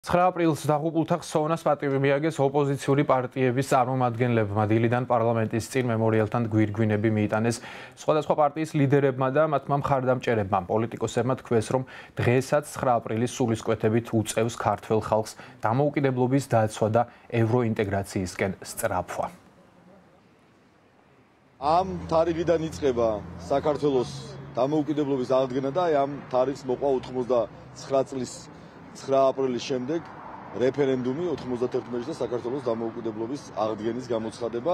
9 აპრილს დაღუპულთა ხსოვნას პატივი მიაგეს ოპოზიციური პარტიების წარმომადგენლებმა. დილიდან პარლამენტის წინ მემორიალთან გვირგვინები მიიტანეს სხვადასხვა პარტიის ლიდერებმა და მათმა მხარდამჭერებმა. პოლიტიკოსებმა თქვეს, რომ დღესაც 9 აპრილის სულისკვეთებით უწევს ქართველ ხალხს დამოუკიდებლობის დაცვა და ევროინტეგრაციისკენ სწრაფვა. ამ თარიღიდან იწყება საქართველოს დამოუკიდებლობის აღდგენა და ამ თარიღს მოყვა 99 წლის 9 აპრილის შემდეგ რეფერენდუმი 91 და საქართველოს დამოუკიდებლობის აღდგენის გამოცხადება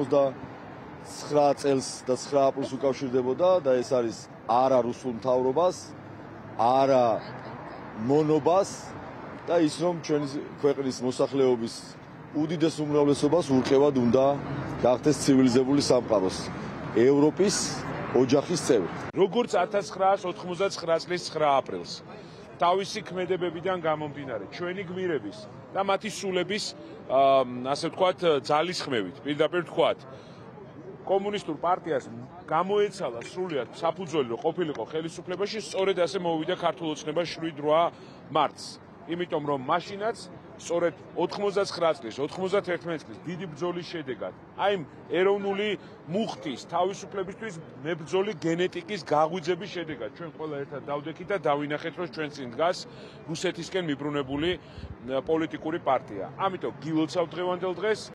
99 წელს და 9 აპრილს უკავშირდებოდა და ეს არის არა რუსულ მთავრობას, არა მონობას და ის რომ ჩვენი ქვეყნის მოსახლეობის უდიდეს უმრავლესობას ურყევად უნდა გახდეს ცივილიზებული სამყაროს ევროპის ოჯახის წევრი. როგორც 1999 წლის 9 აპრილს თავისი ქმედებებიდან გამომდინარე, ჩვენი გმირების და მათი სულების, ასე ვთქვათ, ძალისხმევით, პირდაპირ ვთქვათ, კომუნისტურ პარტიას გამოეცალა სრულიად საფუძველი, რომ ყოფილიყო ხელისუფლებაში, სწორედ ასე მოვიდა ქართულ ოცნება 7-8 მარტს. იმიტომ რომ მაშინაც სწორედ 99 წლის, 91 წლის დიდი ბრძოლის შედეგად, აი ეროვნული მუხტის თავისუფლებისთვის მებრძოლი გენეტიკის გაღვიძების შედეგად ჩვენ ყველა ერთად დავდექით და დავინახეთ, რომ ჩვენ წინ დგას რუსეთისკენ მიბრუნებული პოლიტიკური პარტია. ამიტომ გილოცავთ დღევანდელ დღეს.